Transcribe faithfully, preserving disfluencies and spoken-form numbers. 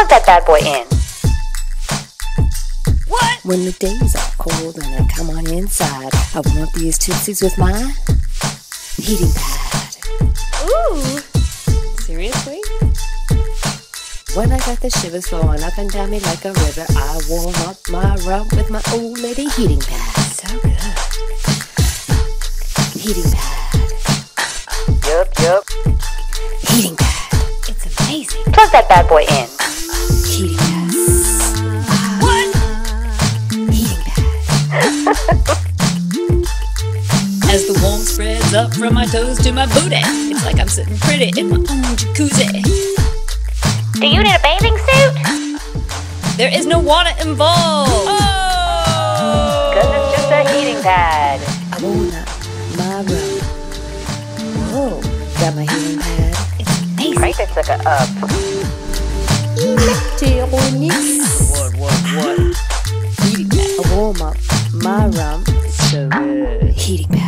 Plug that bad boy in. What? When the days are cold and I come on inside, I want these tootsies with my heating pad. Ooh. Seriously? When I got the shivers flowing up and down me like a river, I warm up my rump with my old lady heating pad. So good. Heating pad. Yup, yup. Heating pad. It's amazing. Plug that bad boy in. Heating pad. What? Heating pad. As the warmth spreads up from my toes to my booty, it's like I'm sitting pretty in my own jacuzzi. Do you need a bathing suit? There is no water involved. Oh! Cause it's just a heating pad. I warm up my room. Whoa, got my heating pad. It's amazing. Right, it's like a up. Electronics. What, what, what? Heating pad. I warm up my rump. So good. Heating pad.